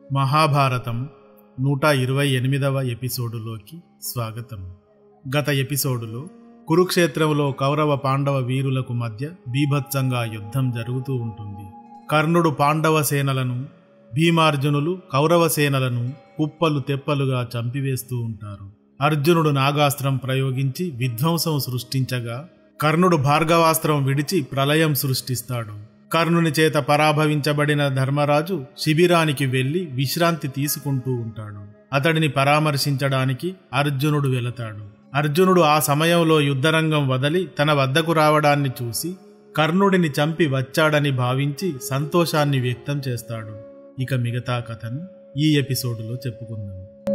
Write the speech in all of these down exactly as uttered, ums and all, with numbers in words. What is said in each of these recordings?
మహాభారతం నూట ఇరవై ఎనిమిదవ ఎపిసోడులోకి స్వాగతం. గత ఎపిసోడులో కురుక్షేత్రంలో కౌరవ పాండవ వీరులకు మధ్య బీభత్సంగా యుద్ధం జరుగుతూ ఉంటుంది. కర్ణుడు పాండవ సేనలను, భీమార్జునులు కౌరవ సేనలను కుప్పలు తెప్పలుగా చంపివేస్తూ ఉంటారు. అర్జునుడు నాగాస్త్రం ప్రయోగించి విధ్వంసం సృష్టించగా కర్ణుడు భార్గవాస్త్రం విడిచి ప్రళయం సృష్టిస్తాడు. కర్ణుని చేత పరాభవించబడిన ధర్మరాజు శిబిరానికి వెళ్లి విశ్రాంతి తీసుకుంటూ ఉంటాడు. అతడిని పరామర్శించడానికి అర్జునుడు వెళతాడు. అర్జునుడు ఆ సమయంలో యుద్ధరంగం వదలి తన వద్దకు రావడాన్ని చూసి కర్ణుడిని చంపి వచ్చాడని భావించి సంతోషాన్ని వ్యక్తం చేస్తాడు. ఇక మిగతా కథను ఈ ఎపిసోడులో చెప్పుకుందాం.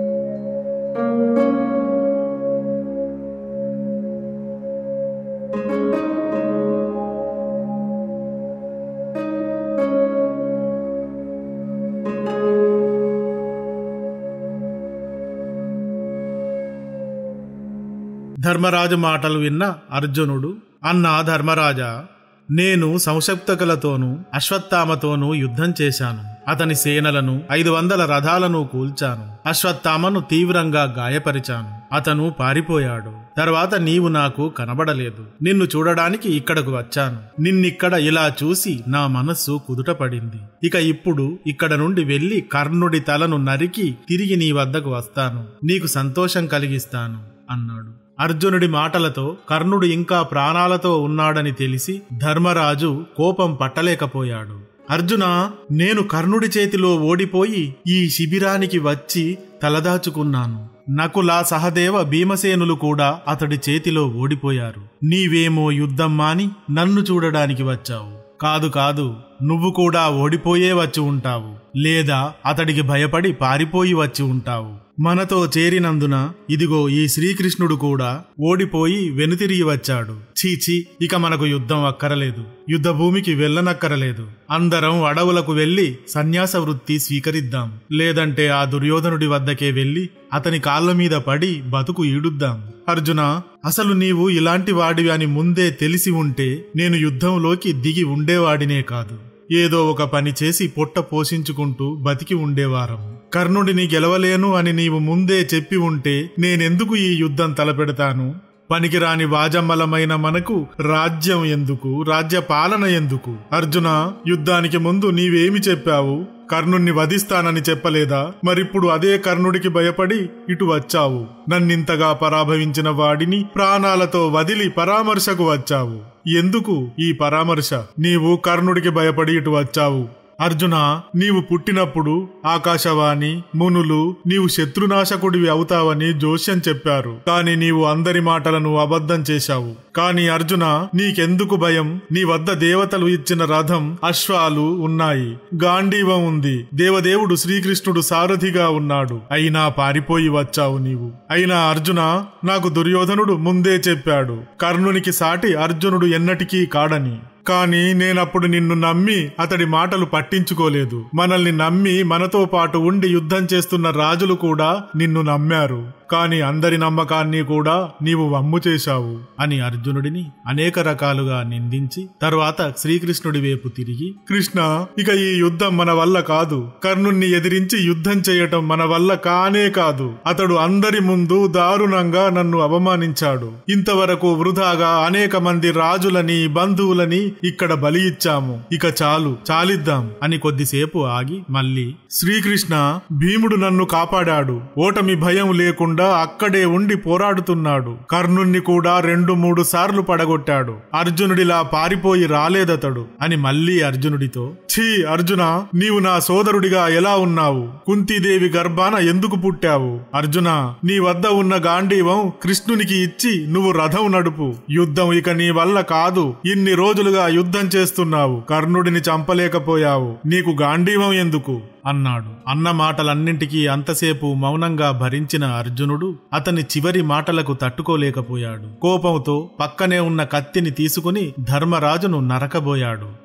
ధర్మరాజు మాటలు విన్న అర్జునుడు, అన్నా ధర్మరాజా, నేను సంశప్తకులతోనూ అశ్వత్థామతోనూ యుద్ధం చేశాను. అతని సేనలను ఐదు వందల రథాలను కూల్చాను. అశ్వత్థామను తీవ్రంగా గాయపరిచాను. అతను పారిపోయాడు. తర్వాత నీవు నాకు కనబడలేదు. నిన్ను చూడడానికి ఇక్కడకు వచ్చాను. నిన్నిక్కడ ఇలా చూసి నా మనస్సు కుదుటపడింది. ఇక ఇప్పుడు ఇక్కడ నుండి వెళ్లి కర్ణుడి తలను నరికి తిరిగి నీ వద్దకు వస్తాను. నీకు సంతోషం కలిగిస్తాను అన్నాడు. అర్జునుడి మాటలతో కర్ణుడు ఇంకా ప్రాణాలతో ఉన్నాడని తెలిసి ధర్మరాజు కోపం పట్టలేకపోయాడు. అర్జునా, నేను కర్ణుడి చేతిలో ఓడిపోయి ఈ శిబిరానికి వచ్చి తలదాచుకున్నాను. నకుల, సహదేవ, భీమసేనులు కూడా అతడి చేతిలో ఓడిపోయారు. నీవేమో యుద్ధం మాని నన్ను చూడడానికి వచ్చావు. కాదు కాదు, నువ్వు కూడా ఓడిపోయే వచ్చి ఉంటావు, లేదా అతడికి భయపడి పారిపోయి వచ్చి ఉంటావు. మనతో చేరినందున ఇదిగో ఈ శ్రీకృష్ణుడు కూడా ఓడిపోయి వెనుతిరిగి వచ్చాడు. చీచి, ఇక మనకు యుద్ధం అక్కరలేదు. యుద్ధ భూమికి వెళ్ళనక్కరలేదు. అందరం అడవులకు వెళ్లి సన్యాస వృత్తి స్వీకరిద్దాం. లేదంటే ఆ దుర్యోధనుడి వద్దకే వెళ్లి అతని కాళ్ల మీద పడి బతుకు ఈడుద్దాం. అర్జునా, అసలు నీవు ఇలాంటి వాడివి అని ముందే తెలిసి ఉంటే నేను యుద్ధంలోకి దిగి ఉండేవాడినే కాదు. ఏదో ఒక పని చేసి పొట్ట పోషించుకుంటూ బతికి ఉండేవారం. కర్ణుడిని గెలవలేను అని నీవు ముందే చెప్పి ఉంటే నేనెందుకు ఈ యుద్ధం తలపెడతాను? పనికిరాని వాజమ్మలమైన మనకు రాజ్యం ఎందుకు, రాజ్య పాలన ఎందుకు? అర్జున, యుద్ధానికి ముందు నీవేమి చెప్పావు? కర్ణుణ్ణి వధిస్తానని చెప్పలేదా? మరిప్పుడు అదే కర్ణుడికి భయపడి ఇటు వచ్చావు. నన్నింతగా పరాభవించిన వాడిని ప్రాణాలతో వదిలి పరామర్శకు వచ్చావు. ఎందుకు ఈ పరామర్శ? నీవు కర్ణుడికి భయపడి ఇటు వచ్చావు. అర్జున, నీవు పుట్టినప్పుడు ఆకాశవాణి, మునులు నీవు శత్రునాశకుడివి అవుతావని జోస్యం చెప్పారు. కాని నీవు అందరి మాటలను అబద్ధం చేశావు. కాని అర్జున, నీకెందుకు భయం? నీ వద్ద దేవతలు ఇచ్చిన రథం, అశ్వాలు ఉన్నాయి, గాంధీవం ఉంది. దేవదేవుడు శ్రీకృష్ణుడు సారథిగా ఉన్నాడు. అయినా పారిపోయి వచ్చావు నీవు. అయినా అర్జున, నాకు దుర్యోధనుడు ముందే చెప్పాడు, కర్ణునికి సాటి అర్జునుడు ఎన్నటికీ కాడని. కాని నేనప్పుడు నిన్ను నమ్మి అతడి మాటలు పట్టించుకోలేదు. మనల్ని నమ్మి మనతో పాటు ఉండి యుద్ధం చేస్తున్న రాజులు కూడా నిన్ను నమ్మారు. కాని అందరి నమ్మకాన్ని కూడా నీవు వమ్ము చేశావు అని అర్జునుడిని అనేక రకాలుగా నిందించి తర్వాత శ్రీకృష్ణుడి వైపు తిరిగి, కృష్ణ, ఇక ఈ యుద్ధం మన వల్ల కాదు. కర్ణుణ్ణి ఎదిరించి యుద్ధం చేయటం మన వల్ల కానే కాదు. అతడు అందరి ముందు దారుణంగా నన్ను అవమానించాడు. ఇంతవరకు వృధాగా అనేక మంది రాజులని, బంధువులని ఇక్కడ బలి ఇచ్చాము. ఇక చాలు, చాలిద్దాం అని కొద్దిసేపు ఆగి మళ్ళీ, శ్రీకృష్ణ, భీముడు నన్ను కాపాడాడు. ఓటమి భయం లేకుండా అక్కడే ఉండి పోరాడుతున్నాడు. కర్ణుణ్ణి కూడా రెండు మూడు సార్లు పడగొట్టాడు. అర్జునుడిలా పారిపోయి రాలేదతడు అని మళ్ళీ అర్జునుడితో, ఛీ అర్జున, నీవు నా సోదరుడిగా ఎలా ఉన్నావు? కుంతీదేవి గర్భాన ఎందుకు పుట్టావు? అర్జున, నీ వద్ద ఉన్న గాంధీవం కృష్ణునికి ఇచ్చి నువ్వు రథం నడుపు. యుద్ధం ఇక నీ వల్ల కాదు. ఇన్ని రోజులుగా యుద్ధం చేస్తున్నావు, కర్ణుడిని చంపలేకపోయావు. నీకు గాంధీవం ఎందుకు అన్నాడు. అన్న మాటలన్నింటికీ అంతసేపు మౌనంగా భరించిన అర్జునుడు అతని చివరి మాటలకు తట్టుకోలేకపోయాడు. కోపంతో పక్కనే ఉన్న కత్తిని తీసుకుని ధర్మరాజును నరకబోయాడు.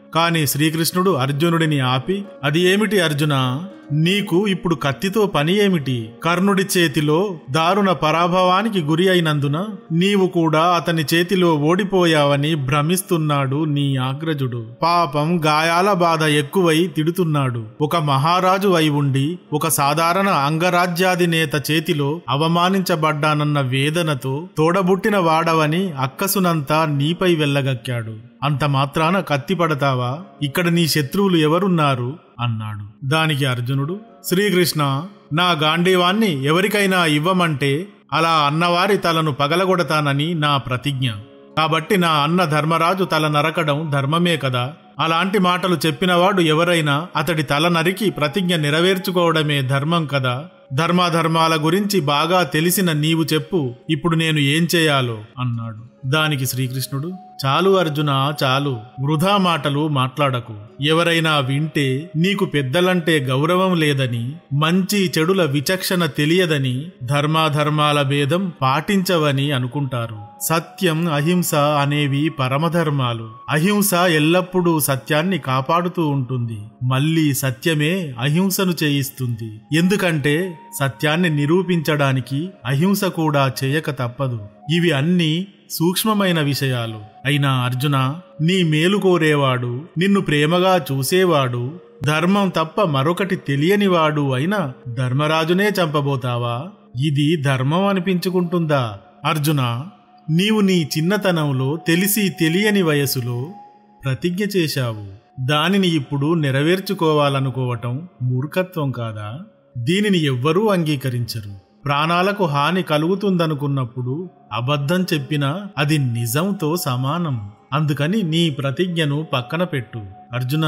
కాని శ్రీకృష్ణుడు అర్జునుడిని ఆపి, అది ఏమిటి అర్జునా, నీకు ఇప్పుడు కత్తితో పని ఏమిటి? కర్ణుడి చేతిలో దారుణ పరాభవానికి గురి అయినందున నీవు కూడా అతని చేతిలో ఓడిపోయావని భ్రమిస్తున్నాడు నీ ఆగ్రజుడు. పాపం గాయాల బాధ ఎక్కువై తిడుతున్నాడు. ఒక మహారాజు అయి ఉండి ఒక సాధారణ అంగరాజ్యాధినేత చేతిలో అవమానించబడ్డానన్న వేదనతో తోడబుట్టిన వాడవని అక్కసునంతా నీపై వెళ్ళగక్కాడు. అంత మాత్రాన కత్తి పడతావా? ఇక్కడ నీ శత్రువులు ఎవరున్నారు అన్నాడు. దానికి అర్జునుడు, శ్రీకృష్ణ, నా గాంధీవాన్ని ఎవరికైనా ఇవ్వమంటే అలా అన్నవారి తలను పగలగొడతానని నా ప్రతిజ్ఞ. కాబట్టి నా అన్న ధర్మరాజు తల నరకడం ధర్మమే కదా. అలాంటి మాటలు చెప్పినవాడు ఎవరైనా అతడి తల నరికి ప్రతిజ్ఞ నెరవేర్చుకోవడమే ధర్మం కదా. ధర్మాధర్మాల గురించి బాగా తెలిసిన నీవు చెప్పు, ఇప్పుడు నేను ఏం చేయాలో అన్నాడు. దానికి శ్రీకృష్ణుడు, చాలు అర్జున, చాలు, వృధా మాటలు మాట్లాడకు. ఎవరైనా వింటే నీకు పెద్దలంటే గౌరవం లేదని, మంచి చెడుల విచక్షణ తెలియదని, ధర్మాధర్మాల భేదం పాటించవని అనుకుంటారు. సత్యం, అహింస అనేవి పరమధర్మాలు. అహింస ఎల్లప్పుడూ సత్యాన్ని కాపాడుతూ ఉంటుంది. మళ్ళీ సత్యమే అహింసను చేయిస్తుంది. ఎందుకంటే సత్యాన్ని నిరూపించడానికి అహింస కూడా చేయక తప్పదు. ఇవి అన్నీ సూక్ష్మమైన విషయాలు. అయినా అర్జున, నీ మేలు కోరేవాడు, నిన్ను ప్రేమగా చూసేవాడు, ధర్మం తప్ప మరొకటి తెలియనివాడు అయిన ధర్మరాజునే చంపబోతావా? ఇది ధర్మం అనిపించుకుంటుందా? అర్జున, నీవు నీ చిన్నతనంలో తెలిసి తెలియని వయసులో ప్రతిజ్ఞ చేశావు. దానిని ఇప్పుడు నెరవేర్చుకోవాలనుకోవటం మూర్ఖత్వం కాదా? దీనిని ఎవ్వరూ అంగీకరించరు. ప్రాణాలకు హాని కలుగుతుందనుకున్నప్పుడు అబద్ధం చెప్పినా అది నిజంతో సమానం. అందుకని నీ ప్రతిజ్ఞను పక్కన పెట్టు. అర్జున,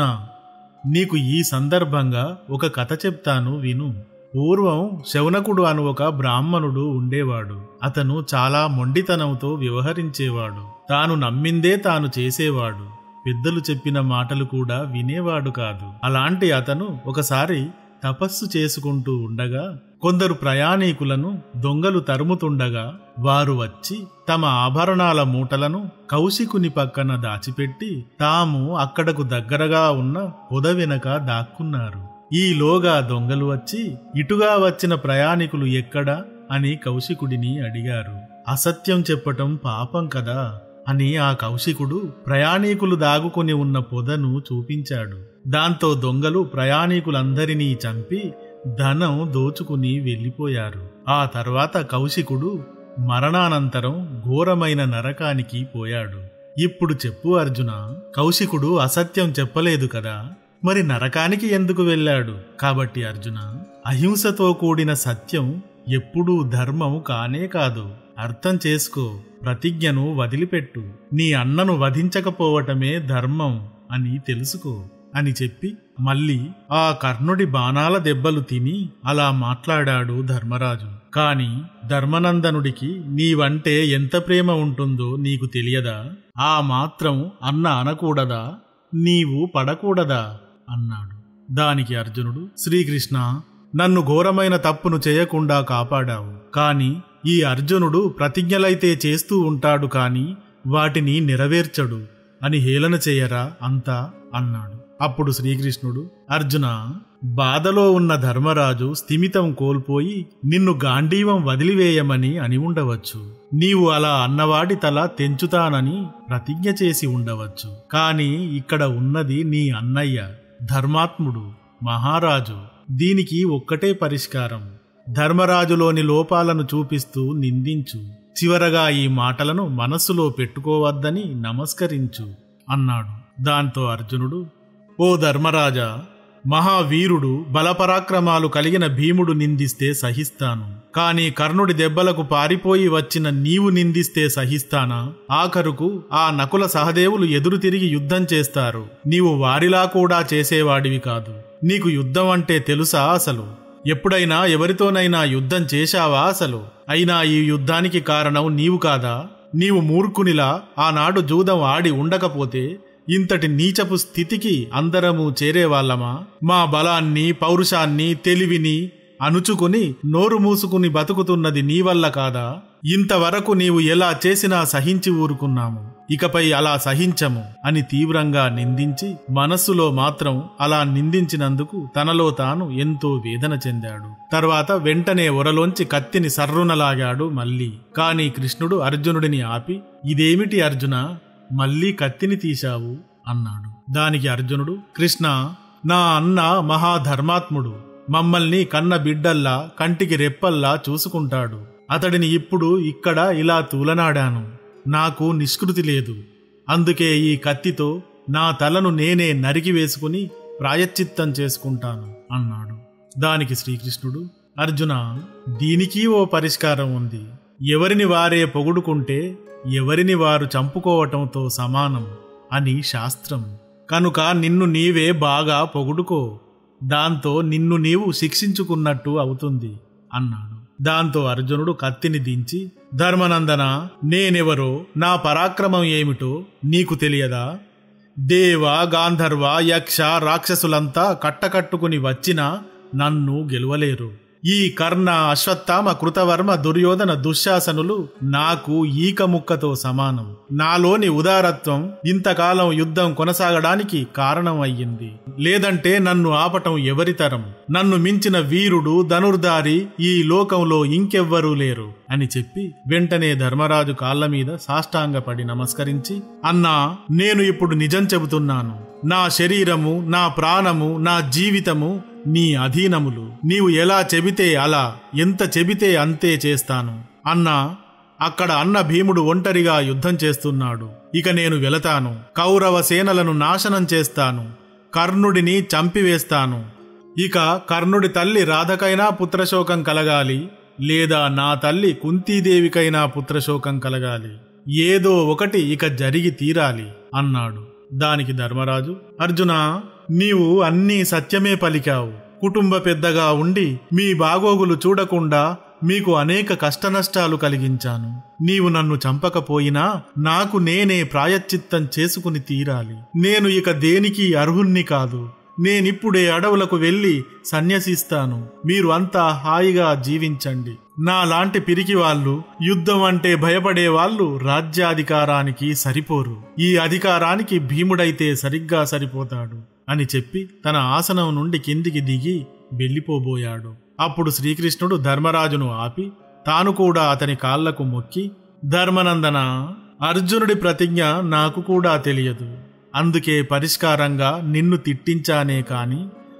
నీకు ఈ సందర్భంగా ఒక కథ చెప్తాను, విను. పూర్వం శౌనకుడు అను ఒక బ్రాహ్మణుడు ఉండేవాడు. అతను చాలా మొండితనంతో వ్యవహరించేవాడు. తాను నమ్మిందే తాను చేసేవాడు. పెద్దలు చెప్పిన మాటలు కూడా వినేవాడు కాదు. అలాంటి అతను ఒకసారి తపస్సు చేసుకుంటూ ఉండగా కొందరు ప్రయాణీకులను దొంగలు తరుముతుండగా వారు వచ్చి తమ ఆభరణాల మూటలను కౌశికుని పక్కన దాచిపెట్టి తాము అక్కడకు దగ్గరగా ఉన్న పొద వెనక దాక్కున్నారు. ఈలోగా దొంగలు వచ్చి, ఇటుగా వచ్చిన ప్రయాణికులు ఎక్కడా అని కౌశికుడిని అడిగారు. అసత్యం చెప్పటం పాపం కదా అని ఆ కౌశికుడు ప్రయాణీకులు దాగుకొని ఉన్న పొదను చూపించాడు. దాంతో దొంగలు ప్రయాణీకులందరినీ చంపి ధనం దోచుకుని వెళ్ళిపోయారు. ఆ తర్వాత కౌశికుడు మరణానంతరం ఘోరమైన నరకానికి పోయాడు. ఇప్పుడు చెప్పు అర్జున, కౌశికుడు అసత్యం చెప్పలేదు కదా, మరి నరకానికి ఎందుకు వెళ్ళాడు? కాబట్టి అర్జున, అహింసతో కూడిన సత్యం ఎప్పుడూ ధర్మం కానే కాదు. అర్థం చేసుకో. ప్రతిజ్ఞను వదిలిపెట్టు. నీ అన్నను వధించకపోవటమే ధర్మం అని తెలుసుకో అని చెప్పి మళ్ళీ ఆ కర్ణుడి బాణాల దెబ్బలు తిని అలా మాట్లాడాడు ధర్మరాజు. కాని ధర్మనందనుడికి నీవంటే ఎంత ప్రేమ ఉంటుందో నీకు తెలియదా? ఆ మాత్రం అన్న అనకూడదా? నీవు పడకూడదా అన్నాడు. దానికి అర్జునుడు, శ్రీకృష్ణ, నన్ను ఘోరమైన తప్పును చేయకుండా కాపాడావు. కాని ఈ అర్జునుడు ప్రతిజ్ఞలైతే చేస్తూ ఉంటాడు కాని వాటిని నెరవేర్చడు అని హేళన చేయరా అంతా అన్నాడు. అప్పుడు శ్రీకృష్ణుడు, అర్జున, బాధలో ఉన్న ధర్మరాజు స్థిమితం కోల్పోయి నిన్ను గాంధీవం వదిలివేయమని అని ఉండవచ్చు. నీవు అలా అన్నవాడి తల తెంచుతానని ప్రతిజ్ఞ చేసి ఉండవచ్చు. కాని ఇక్కడ ఉన్నది నీ అన్నయ్య, ధర్మాత్ముడు, మహారాజు. దీనికి ఒక్కటే పరిష్కారం. ధర్మరాజులోని లోపాలను చూపిస్తూ నిందించు. చివరగా ఈ మాటలను మనస్సులో పెట్టుకోవద్దని నమస్కరించు అన్నాడు. దాంతో అర్జునుడు, ఓ ధర్మరాజా, మహావీరుడు బలపరాక్రమాలు కలిగిన భీముడు నిందిస్తే సహిస్తాను. కాని కర్ణుడి దెబ్బలకు పారిపోయి వచ్చిన నీవు నిందిస్తే సహిస్తానా? ఆఖరుకు ఆ నకుల సహదేవులు ఎదురు తిరిగి యుద్ధం చేస్తారు. నీవు వారిలా కూడా చేసేవాడివి కాదు. నీకు యుద్ధం అంటే తెలుసా అసలు? ఎప్పుడైనా ఎవరితోనైనా యుద్ధం చేశావా అసలు? అయినా ఈ యుద్ధానికి కారణం నీవు కాదా? నీవు మూర్ఖునిలా ఆనాడు జూదం ఆడి ఉండకపోతే ఇంతటి నీచపు స్థితికి అందరము చేరేవాళ్ళమా? మా బలాన్ని, పౌరుషాన్ని, తెలివిని అణుచుకుని నోరు మూసుకుని బతుకుతున్నది నీ వల్ల కాదా? ఇంతవరకు నీవు ఎలా చేసినా సహించి ఊరుకున్నాము, ఇకపై అలా సహించము అని తీవ్రంగా నిందించి మనస్సులో మాత్రం అలా నిందించినందుకు తనలో తాను ఎంతో వేదన చెందాడు. తర్వాత వెంటనే ఒరలోంచి కత్తిని సర్రునలాగాడు మళ్ళీ. కాని కృష్ణుడు అర్జునుడిని ఆపి, ఇదేమిటి అర్జున, మళ్ళీ కత్తిని తీశావు అన్నాడు. దానికి అర్జునుడు, కృష్ణ, నా అన్న మహాధర్మాత్ముడు, మమ్మల్ని కన్న బిడ్డల్లా కంటికి రెప్పల్లా చూసుకుంటాడు. అతడిని ఇప్పుడు ఇక్కడ ఇలా తూలనాడాను. నాకు నిష్కృతి లేదు. అందుకే ఈ కత్తితో నా తలను నేనే నరికి వేసుకుని ప్రాయశ్చిత్తం చేసుకుంటాను అన్నాడు. దానికి శ్రీకృష్ణుడు, అర్జున, దీనికి ఓ పరిష్కారం ఉంది. ఎవరిని వారే పొగుడుకుంటే ఎవరిని వారు చంపుకోవటంతో సమానం అని శాస్త్రం. కనుక నిన్ను నీవే బాగా పొగుడుకో, దాంతో నిన్ను నీవు శిక్షించుకున్నట్టు అవుతుంది అన్నాడు. దాంతో అర్జునుడు కత్తిని దించి, ధర్మనందన, నేనెవరో, నా పరాక్రమం ఏమిటో నీకు తెలియదా? దేవ, గాంధర్వ, యక్ష, రాక్షసులంతా కట్టకట్టుకుని వచ్చినా నన్ను గెలువలేరు. ఈ కర్ణ, అశ్వత్థామ, కృతవర్మ, దుర్యోధన, దుశ్శాసనులు నాకు ఈక ముక్కతో సమానం. నాలోని ఉదారత్వం ఇంతకాలం యుద్ధం కొనసాగడానికి కారణం అయ్యింది. లేదంటే నన్ను ఆపటం ఎవరితరం? నన్ను మించిన వీరుడు, ధనుర్ధారి ఈ లోకంలో ఇంకెవ్వరూ లేరు అని చెప్పి వెంటనే ధర్మరాజు కాళ్ల మీద సాష్టాంగపడి నమస్కరించి, అన్నా, నేను ఇప్పుడు నిజం చెబుతున్నాను. నా శరీరము, నా ప్రాణము, నా జీవితము నీ అధీనములు. నీవు ఎలా చెబితే అలా, ఎంత చెబితే అంతే చేస్తాను అన్నా. అక్కడ అన్న భీముడు ఒంటరిగా యుద్ధం చేస్తున్నాడు. ఇక నేను వెళతాను. కౌరవ సేనలను నాశనం చేస్తాను. కర్ణుడిని చంపివేస్తాను. ఇక కర్ణుడి తల్లి రాధకైనా పుత్రశోకం కలగాలి, లేదా నా తల్లి కుంతీదేవికైనా పుత్రశోకం కలగాలి. ఏదో ఒకటి ఇక జరిగి తీరాలి అన్నాడు. దానికి ధర్మరాజు, అర్జున, నీవు అన్నీ సత్యమే పలికావు. కుటుంబ పెద్దగా ఉండి మీ బాగోగులు చూడకుండా మీకు అనేక కష్టనష్టాలు కలిగించాను. నీవు నన్ను చంపకపోయినా నాకు నేనే ప్రాయశ్చిత్తం చేసుకుని తీరాలి. నేను ఇక దేనికి అర్హుణ్ణి కాదు. నేనిప్పుడే అడవులకు వెళ్లి సన్యసిస్తాను. మీరు అంతా హాయిగా జీవించండి. నాలాంటి పిరికి వాళ్ళు, యుద్ధం అంటే భయపడే వాళ్ళు రాజ్యాధికారానికి సరిపోరు. ఈ అధికారానికి భీముడైతే సరిగ్గా సరిపోతాడు అని చెప్పి తన ఆసనం నుండి కిందికి దిగి వెళ్ళిపోబోయాడు. అప్పుడు శ్రీకృష్ణుడు ధర్మరాజును ఆపి తాను కూడా అతని కాళ్లకు మొక్కి, ధర్మనందన, అర్జునుడి ప్రతిజ్ఞ నాకు కూడా తెలియదు. అందుకే పరిష్కారంగా నిన్ను తిట్టించానే కాని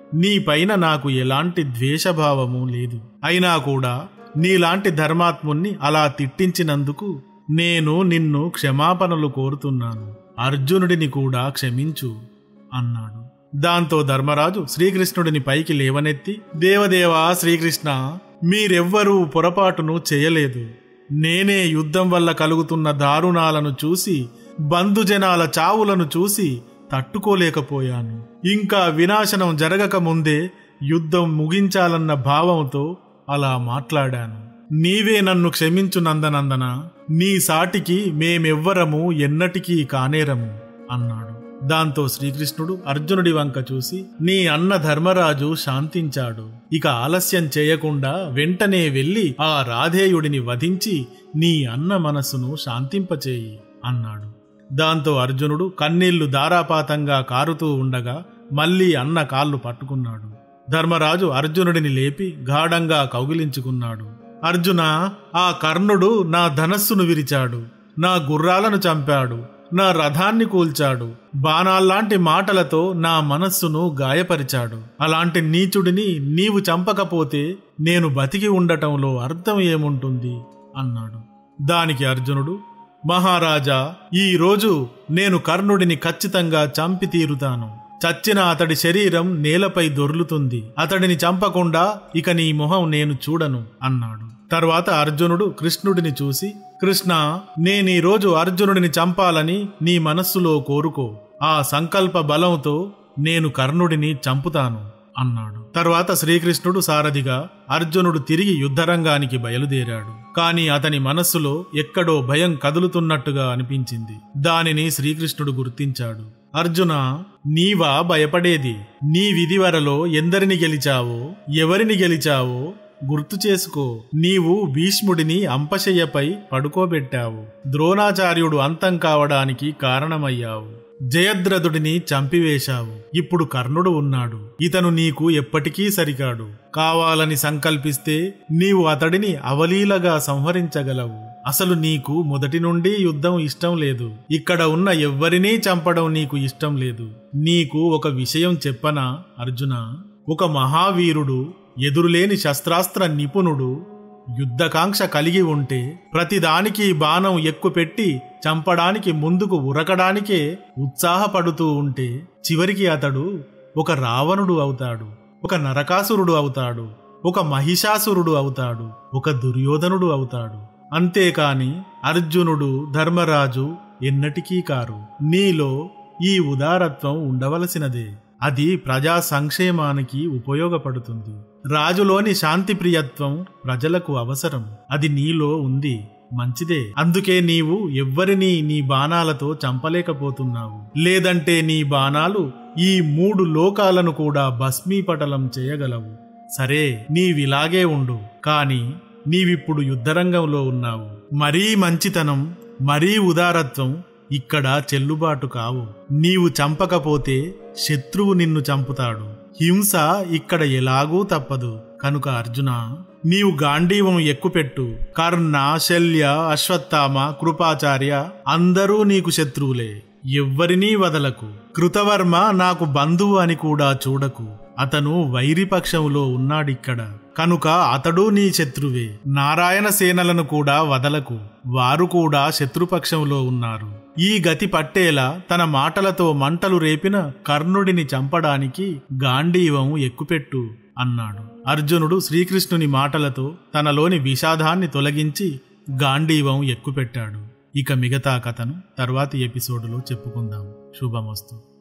నీపైన నాకు ఎలాంటి ద్వేషభావము లేదు. అయినా కూడా నీలాంటి ధర్మాత్ముణ్ణి అలా తిట్టించినందుకు నేను నిన్ను క్షమాపణలు కోరుతున్నాను. అర్జునుడిని కూడా క్షమించు అన్నాడు. దాంతో ధర్మరాజు శ్రీకృష్ణుడిని పైకి లేవనెత్తి, దేవదేవా శ్రీకృష్ణ, మీరెవ్వరూ పొరపాటును చేయలేదు. నేనే యుద్ధం వల్ల కలుగుతున్న దారుణాలను చూసి, బంధుజనాల చావులను చూసి తట్టుకోలేకపోయాను. ఇంకా వినాశనం జరగక ముందే యుద్ధం ముగించాలన్న భావంతో అలా మాట్లాడాను. నీవే నన్ను క్షమించు నందనందన. నీ సాటికి మేమెవ్వరము ఎన్నటికీ కానేరము అన్నాడు. దాంతో శ్రీకృష్ణుడు అర్జునుడి వంక చూసి, నీ అన్న ధర్మరాజు శాంతించాడు. ఇక ఆలస్యం చేయకుండా వెంటనే వెళ్లి ఆ రాధేయుడిని వధించి నీ అన్న మనస్సును శాంతింపచేయి అన్నాడు. దాంతో అర్జునుడు కన్నీళ్లు ధారాపాతంగా కారుతూ ఉండగా మళ్లీ అన్న కాళ్ళు పట్టుకున్నాడు. ధర్మరాజు అర్జునుడిని లేపి గాఢంగా కౌగిలించుకున్నాడు. అర్జున, ఆ కర్ణుడు నా ధనస్సును విరిచాడు, నా గుర్రాలను చంపాడు, నా రథాన్ని కూల్చాడు, బాణాల్లాంటి మాటలతో నా మనస్సును గాయపరిచాడు. అలాంటి నీచుడిని నీవు చంపకపోతే నేను బతికి ఉండటంలో అర్థం ఏముంటుంది అన్నాడు. దానికి అర్జునుడు, మహారాజా, ఈ రోజు నేను కర్ణుడిని ఖచ్చితంగా చంపి తీరుతాను. చచ్చిన అతడి శరీరం నేలపై దొర్లుతుంది. అతడిని చంపకుండా ఇక నీ మొహం నేను చూడను అన్నాడు. తర్వాత అర్జునుడు కృష్ణుడిని చూసి, కృష్ణ, నేనీ రోజు అర్జునుడిని చంపాలని నీ మనస్సులో కోరుకో. ఆ సంకల్ప బలంతో నేను కర్ణుడిని చంపుతాను అన్నాడు. తర్వాత శ్రీకృష్ణుడు సారథిగా అర్జునుడు తిరిగి యుద్ధరంగానికి బయలుదేరాడు. కాని అతని మనస్సులో ఎక్కడో భయం కదులుతున్నట్టుగా అనిపించింది. దానిని శ్రీకృష్ణుడు గుర్తించాడు. అర్జున, నీవా భయపడేది? నీ విధివరలో ఎందరిని గెలిచావో, ఎవరిని గెలిచావో, గుర్తు చేసుకో. నీవు భీష్ముడిని అంపశయ్యపై పడుకోబెట్టావు. ద్రోణాచార్యుడు అంతం కావడానికి కారణమయ్యావు. జయద్రథుడిని చంపివేశావు. ఇప్పుడు కర్ణుడు ఉన్నాడు. ఇతను నీకు ఎప్పటికీ సరికాడు. కావాలని సంకల్పిస్తే నీవు అతడిని అవలీలగా సంహరించగలవు. అసలు నీకు మొదటి నుండి యుద్ధం ఇష్టం లేదు. ఇక్కడ ఉన్న ఎవ్వరినీ చంపడం నీకు ఇష్టం లేదు. నీకు ఒక విషయం చెప్పనా అర్జున? ఒక మహావీరుడు, ఎదురులేని శస్త్రాస్త్ర నిపుణుడు, యుద్ధకాంక్ష కలిగి ఉంటే ప్రతిదానికి బాణం ఎక్కుపెట్టి చంపడానికి ముందుకు ఉరకడానికే ఉత్సాహపడుతూ ఉంటే చివరికి అతడు ఒక రావణుడు అవుతాడు, ఒక నరకాసురుడు అవుతాడు, ఒక మహిషాసురుడు అవుతాడు, ఒక దుర్యోధనుడు అవుతాడు. అంతేకాని అర్జునుడు, ధర్మరాజు ఎన్నటికీ కారు. నీలో ఈ ఉదారత్వం ఉండవలసినదే. అది ప్రజా సంక్షేమానికి ఉపయోగపడుతుంది. రాజులోని శాంతిప్రియత్వం ప్రజలకు అవసరం. అది నీలో ఉంది, మంచిదే. అందుకే నీవు ఎవ్వరినీ నీ బాణాలతో చంపలేకపోతున్నావు. లేదంటే నీ బాణాలు ఈ మూడు లోకాలను కూడా భస్మీపటలం చేయగలవు. సరే, నీవిలాగే ఉండు. కాని నీవిప్పుడు యుద్ధరంగంలో ఉన్నావు. మరీ మంచితనం, మరీ ఉదారత్వం ఇక్కడ చెల్లుబాటు కావు. నీవు చంపకపోతే శత్రువు నిన్ను చంపుతాడు. హింస ఇక్కడ ఎలాగూ తప్పదు. కనుక అర్జున, నీవు గాంధీవం ఎక్కుపెట్టు. కర్ణ, శల్య, అశ్వత్థామ, కృపాచార్య అందరూ నీకు శత్రువులే. ఎవ్వరినీ వదలకు. కృతవర్మ నాకు బంధువు అని కూడా చూడకు. అతను వైరిపక్షంలో ఉన్నాడిక్కడ. కనుక అతడు నీ శత్రువే. నారాయణ సేనలను కూడా వదలకు. వారు కూడా శత్రుపక్షంలో ఉన్నారు. ఈ గతి పట్టేలా తన మాటలతో మంటలు రేపిన కర్ణుడిని చంపడానికి గాంధీవం ఎక్కుపెట్టు అన్నాడు. అర్జునుడు శ్రీకృష్ణుని మాటలతో తనలోని విషాదాన్ని తొలగించి గాంధీవం ఎక్కుపెట్టాడు. ఇక మిగతా కథను తర్వాతి ఎపిసోడులో చెప్పుకుందాం. శుభమస్తు.